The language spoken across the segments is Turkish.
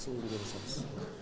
nasıl uygun görürseniz.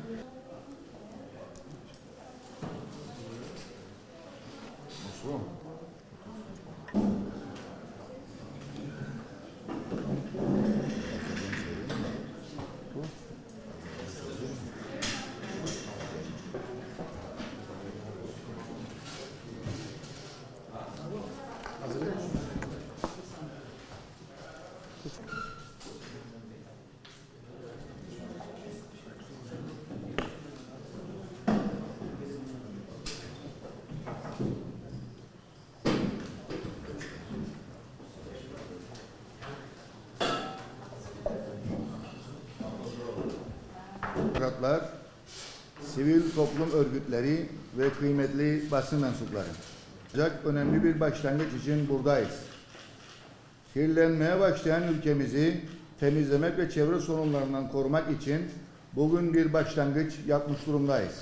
Demokratlar, sivil toplum örgütleri ve kıymetli basın mensupları. Ancak önemli bir başlangıç için buradayız. Kirlenmeye başlayan ülkemizi temizlemek ve çevre sorunlarından korumak için bugün bir başlangıç yapmış durumdayız.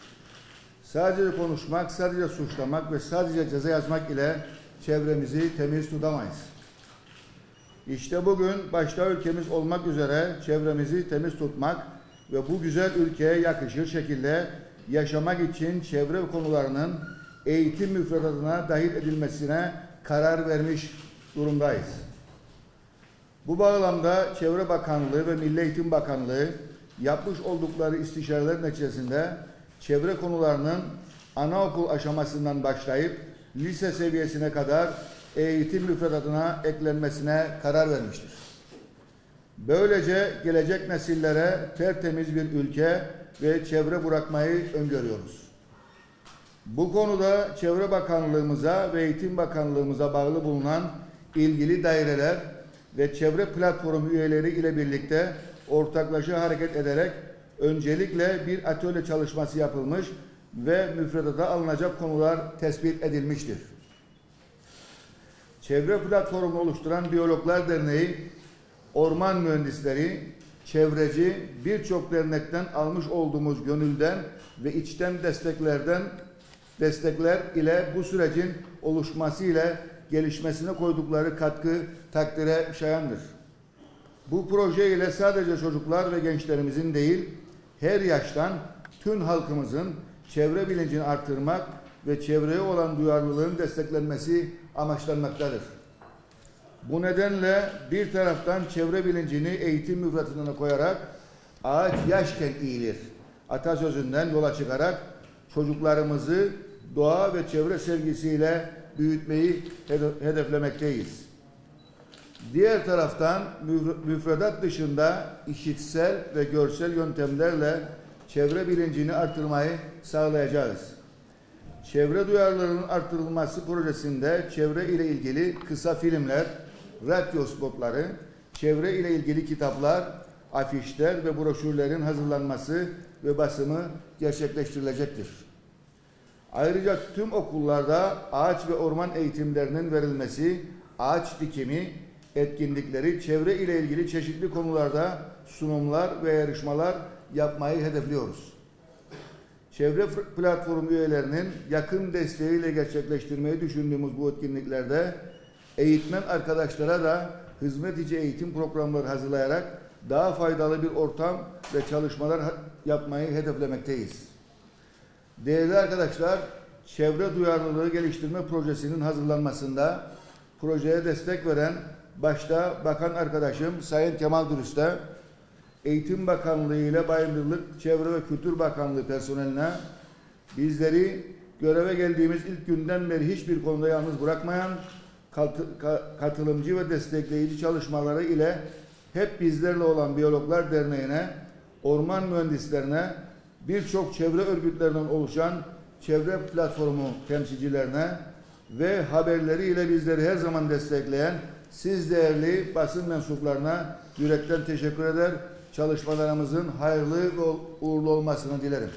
Sadece konuşmak, sadece suçlamak ve sadece ceza yazmak ile çevremizi temiz tutamayız. İşte bugün başta ülkemiz olmak üzere çevremizi temiz tutmak ve bu güzel ülkeye yakışır şekilde yaşamak için çevre konularının eğitim müfredatına dahil edilmesine karar vermiş durumdayız. Bu bağlamda Çevre Bakanlığı ve Milli Eğitim Bakanlığı yapmış oldukları istişareler neticesinde çevre konularının anaokul aşamasından başlayıp lise seviyesine kadar eğitim müfredatına eklenmesine karar vermiştir. Böylece gelecek nesillere tertemiz bir ülke ve çevre bırakmayı öngörüyoruz. Bu konuda Çevre Bakanlığımıza ve Eğitim Bakanlığımıza bağlı bulunan ilgili daireler ve çevre platformu üyeleri ile birlikte ortaklaşa hareket ederek öncelikle bir atölye çalışması yapılmış ve müfredata alınacak konular tespit edilmiştir. Çevre platformunu oluşturan Biyologlar Derneği, orman mühendisleri, çevreci, birçok dernekten almış olduğumuz gönülden ve içten destekler ile bu sürecin oluşması ile gelişmesine koydukları katkı takdire şayandır. Bu proje ile sadece çocuklar ve gençlerimizin değil, her yaştan tüm halkımızın çevre bilincini artırmak ve çevreye olan duyarlılığın desteklenmesi amaçlanmaktadır. Bu nedenle bir taraftan çevre bilincini eğitim müfredatına koyarak ağaç yaşken eğilir atasözünden yola çıkarak çocuklarımızı doğa ve çevre sevgisiyle büyütmeyi hedeflemekteyiz. Diğer taraftan müfredat dışında işitsel ve görsel yöntemlerle çevre bilincini artırmayı sağlayacağız. Çevre duyarlılığının artırılması projesinde çevre ile ilgili kısa filmler, radyo spotları, çevre ile ilgili kitaplar, afişler ve broşürlerin hazırlanması ve basımı gerçekleştirilecektir. Ayrıca tüm okullarda ağaç ve orman eğitimlerinin verilmesi, ağaç dikimi, etkinlikleri, çevre ile ilgili çeşitli konularda sunumlar ve yarışmalar yapmayı hedefliyoruz. Çevre platformu üyelerinin yakın desteğiyle gerçekleştirmeyi düşündüğümüz bu etkinliklerde eğitmen arkadaşlara da hizmet içi eğitim programları hazırlayarak daha faydalı bir ortam ve çalışmalar yapmayı hedeflemekteyiz. Değerli arkadaşlar, çevre duyarlılığı geliştirme projesinin hazırlanmasında projeye destek veren başta Bakan arkadaşım Sayın Kemal Dürüst'e, Eğitim Bakanlığı ile Bayındırlık, Çevre ve Kültür Bakanlığı personeline, bizleri göreve geldiğimiz ilk günden beri hiçbir konuda yalnız bırakmayan, katılımcı ve destekleyici çalışmaları ile hep bizlerle olan Biyologlar Derneği'ne, orman mühendislerine, birçok çevre örgütlerinden oluşan çevre platformu temsilcilerine ve haberleriyle bizleri her zaman destekleyen siz değerli basın mensuplarına yürekten teşekkür eder. Çalışmalarımızın hayırlı ve uğurlu olmasını dilerim.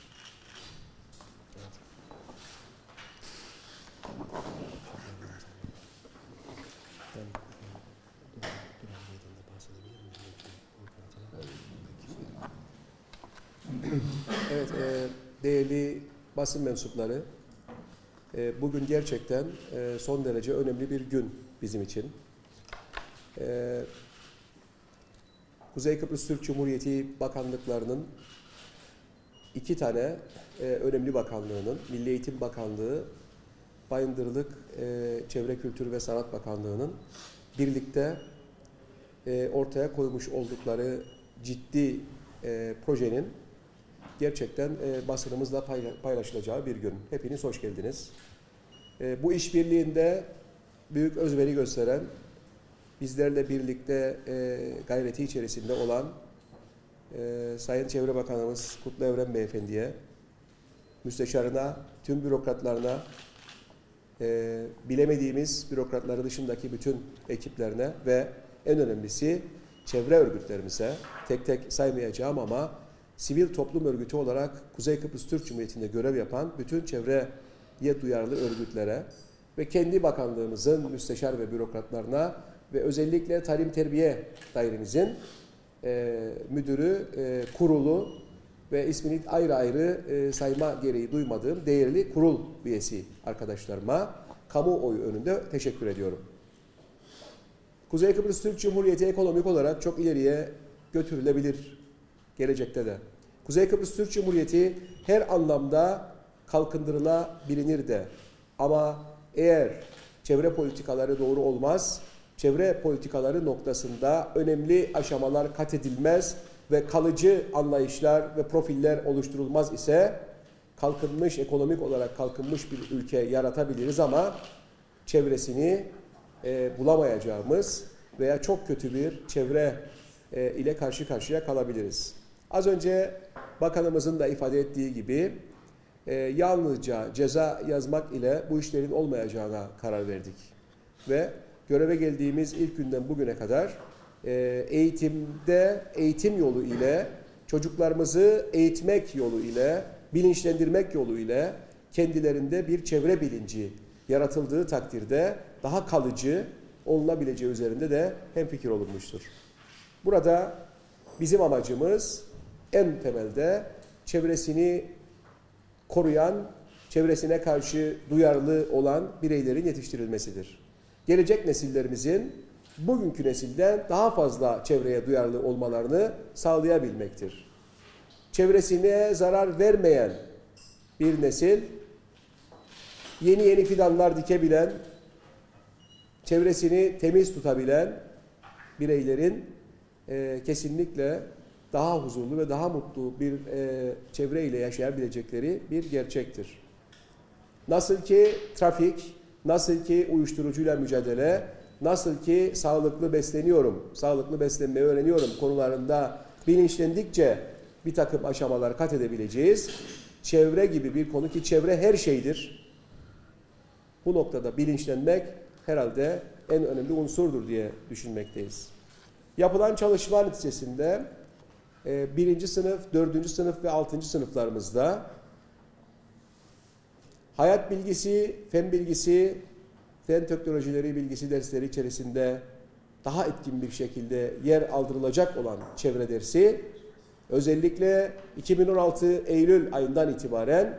Evet, değerli basın mensupları, bugün gerçekten son derece önemli bir gün bizim için. Kuzey Kıbrıs Türk Cumhuriyeti bakanlıklarının 2 tane önemli bakanlığının, Milli Eğitim Bakanlığı, Bayındırlık, Çevre Kültür ve Sanat Bakanlığı'nın birlikte ortaya koymuş oldukları ciddi projenin gerçekten basınımızla paylaşılacağı bir gün. Hepiniz hoş geldiniz. Bu işbirliğinde büyük özveri gösteren, bizlerle birlikte gayreti içerisinde olan Sayın Çevre Bakanımız Kutlu Evren Beyefendi'ye, müsteşarına, tüm bürokratlarına, bilemediğimiz bürokratları dışındaki bütün ekiplerine ve en önemlisi çevre örgütlerimize, tek tek saymayacağım ama sivil toplum örgütü olarak Kuzey Kıbrıs Türk Cumhuriyeti'nde görev yapan bütün çevreye duyarlı örgütlere ve kendi bakanlığımızın müsteşar ve bürokratlarına ve özellikle Talim Terbiye Dairemizin müdürü, kurulu ve ismini ayrı ayrı sayma gereği duymadığım değerli kurul üyesi arkadaşlarıma kamuoyu önünde teşekkür ediyorum. Kuzey Kıbrıs Türk Cumhuriyeti ekonomik olarak çok ileriye götürülebilir gelecekte de. Kuzey Kıbrıs Türk Cumhuriyeti her anlamda kalkındırılabilir de. Ama eğer çevre politikaları doğru olmaz, çevre politikaları noktasında önemli aşamalar kat edilmez ve kalıcı anlayışlar ve profiller oluşturulmaz ise kalkınmış, ekonomik olarak kalkınmış bir ülke yaratabiliriz ama çevresini bulamayacağımız veya çok kötü bir çevre ile karşı karşıya kalabiliriz. Az önce bakanımızın da ifade ettiği gibi yalnızca ceza yazmak ile bu işlerin olmayacağına karar verdik. Ve göreve geldiğimiz ilk günden bugüne kadar eğitim yolu ile, çocuklarımızı eğitmek yolu ile, bilinçlendirmek yolu ile kendilerinde bir çevre bilinci yaratıldığı takdirde daha kalıcı olunabileceği üzerinde de hemfikir olunmuştur. Burada bizim amacımız en temelde çevresini koruyan, çevresine karşı duyarlı olan bireylerin yetiştirilmesidir. Gelecek nesillerimizin bugünkü nesilden daha fazla çevreye duyarlı olmalarını sağlayabilmektir. Çevresine zarar vermeyen bir nesil, yeni fidanlar dikebilen, çevresini temiz tutabilen bireylerin kesinlikle daha huzurlu ve daha mutlu bir çevre ile yaşayabilecekleri bir gerçektir. Nasıl ki trafik, nasıl ki uyuşturucuyla mücadele, nasıl ki sağlıklı besleniyorum, sağlıklı beslenmeyi öğreniyorum konularında bilinçlendikçe bir takım aşamalar kat edebileceğiz. Çevre gibi bir konu ki çevre her şeydir. Bu noktada bilinçlenmek herhalde en önemli unsurdur diye düşünmekteyiz. Yapılan çalışma neticesinde 1. sınıf, 4. sınıf ve 6. sınıflarımızda hayat bilgisi, fen bilgisi, fen teknolojileri bilgisi dersleri içerisinde daha etkin bir şekilde yer aldırılacak olan çevre dersi özellikle 2016 Eylül ayından itibaren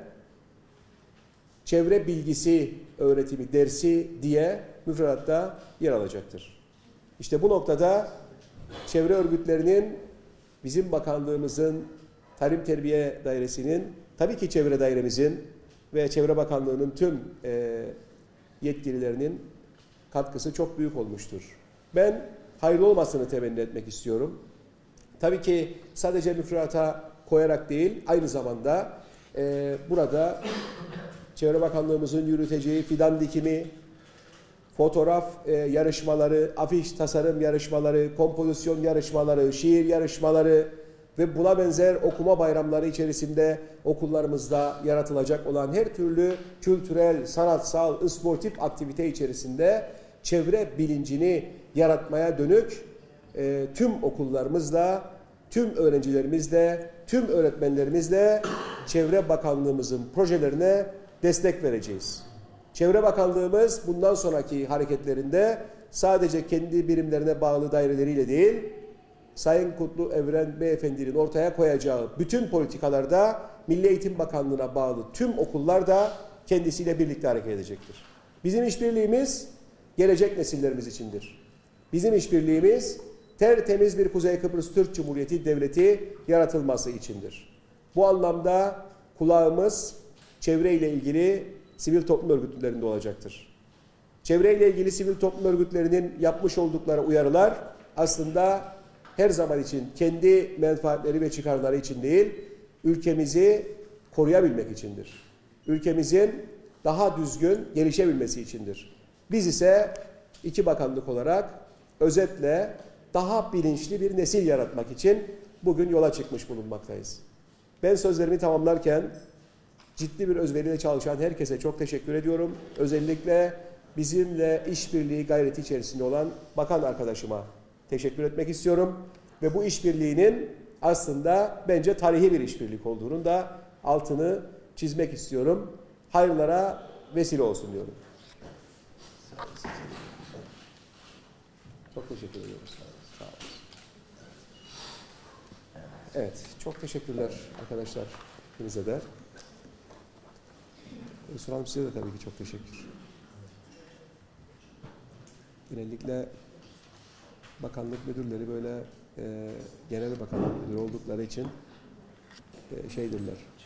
çevre bilgisi öğretimi dersi diye müfredatta yer alacaktır. İşte bu noktada çevre örgütlerinin, bizim bakanlığımızın, Talim Terbiye Dairesi'nin, tabii ki çevre dairemizin ve Çevre Bakanlığı'nın tüm yetkililerinin katkısı çok büyük olmuştur. Ben hayırlı olmasını temenni etmek istiyorum. Tabii ki sadece müfredata koyarak değil, aynı zamanda burada Çevre Bakanlığımızın yürüteceği fidan dikimi, fotoğraf yarışmaları, afiş tasarım yarışmaları, kompozisyon yarışmaları, şiir yarışmaları ve buna benzer okuma bayramları içerisinde okullarımızda yaratılacak olan her türlü kültürel, sanatsal, sportif aktivite içerisinde çevre bilincini yaratmaya dönük tüm okullarımızla, tüm öğrencilerimizle, tüm öğretmenlerimizle Çevre Bakanlığımızın projelerine destek vereceğiz. Çevre Bakanlığımız bundan sonraki hareketlerinde sadece kendi birimlerine bağlı daireleriyle değil, Sayın Kutlu Evren Beyefendi'nin ortaya koyacağı bütün politikalarda Milli Eğitim Bakanlığı'na bağlı tüm okullar da kendisiyle birlikte hareket edecektir. Bizim işbirliğimiz gelecek nesillerimiz içindir. Bizim işbirliğimiz tertemiz bir Kuzey Kıbrıs Türk Cumhuriyeti Devleti yaratılması içindir. Bu anlamda kulağımız çevreyle ilgili sivil toplum örgütlerinde olacaktır. Çevreyle ilgili sivil toplum örgütlerinin yapmış oldukları uyarılar aslında her zaman için kendi menfaatleri ve çıkarları için değil, ülkemizi koruyabilmek içindir. Ülkemizin daha düzgün gelişebilmesi içindir. Biz ise iki bakanlık olarak özetle daha bilinçli bir nesil yaratmak için bugün yola çıkmış bulunmaktayız. Ben sözlerimi tamamlarken ciddi bir özveriyle çalışan herkese çok teşekkür ediyorum. Özellikle bizimle işbirliği gayreti içerisinde olan bakan arkadaşıma teşekkür etmek istiyorum. Ve bu işbirliğinin aslında bence tarihi bir işbirlik olduğunun da altını çizmek istiyorum. Hayırlara vesile olsun diyorum. Çok teşekkür ediyoruz. Sağ olun. Evet, çok teşekkürler arkadaşlar. Hepinize de. Resul Hanım size de tabii ki çok teşekkür. Genellikle bakanlık müdürleri böyle genel bakanlık müdürü oldukları için şeydirler.